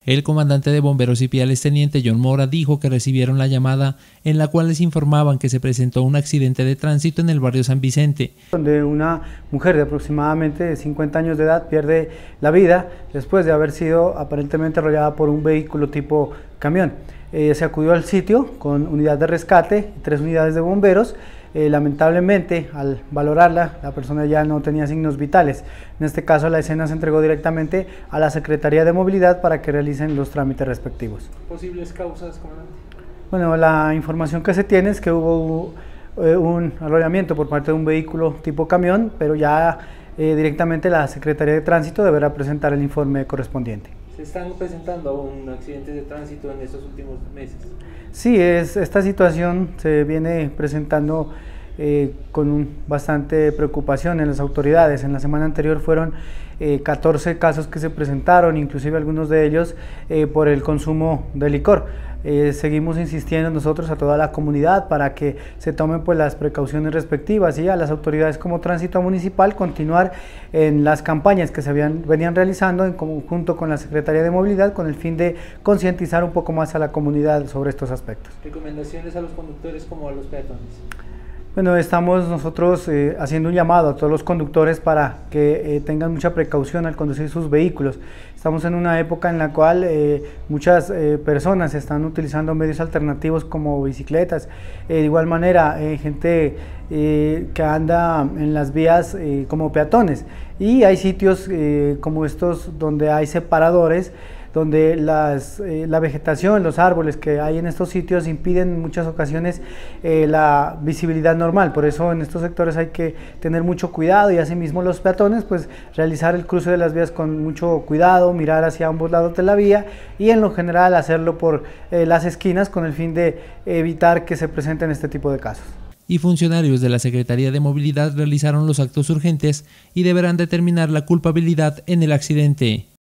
El comandante de bomberos y Piales, teniente John Mora, dijo que recibieron la llamada en la cual les informaban que se presentó un accidente de tránsito en el barrio San Vicente, donde una mujer de aproximadamente 50 años de edad pierde la vida después de haber sido aparentemente arrollada por un vehículo tipo camión. Se acudió al sitio con unidad de rescate y 3 unidades de bomberos. Lamentablemente, al valorarla, la persona ya no tenía signos vitales. En este caso, la escena se entregó directamente a la Secretaría de Movilidad para que realicen los trámites respectivos. ¿Posibles causas, comandante? Bueno, la información que se tiene es que hubo un arrollamiento por parte de un vehículo tipo camión, pero ya directamente la Secretaría de Tránsito deberá presentar el informe correspondiente. ¿Se están presentando un accidentes de tránsito en estos últimos meses? Sí, esta situación se viene presentando con bastante preocupación en las autoridades. En la semana anterior fueron 14 casos que se presentaron, inclusive algunos de ellos por el consumo de licor. Seguimos insistiendo nosotros a toda la comunidad para que se tomen pues las precauciones respectivas y a las autoridades como Tránsito Municipal continuar en las campañas que venían realizando en conjunto con la Secretaría de Movilidad con el fin de concientizar un poco más a la comunidad sobre estos aspectos. ¿Recomendaciones a los conductores como a los peatones? Bueno, estamos nosotros haciendo un llamado a todos los conductores para que tengan mucha precaución al conducir sus vehículos. Estamos en una época en la cual muchas personas están utilizando medios alternativos como bicicletas. De igual manera, gente que anda en las vías como peatones. Y hay sitios como estos donde hay separadores, donde la vegetación, los árboles que hay en estos sitios impiden en muchas ocasiones la visibilidad normal. Por eso en estos sectores hay que tener mucho cuidado y asimismo los peatones pues realizar el cruce de las vías con mucho cuidado, mirar hacia ambos lados de la vía y en lo general hacerlo por las esquinas con el fin de evitar que se presenten este tipo de casos. Y funcionarios de la Secretaría de Movilidad realizaron los actos urgentes y deberán determinar la culpabilidad en el accidente.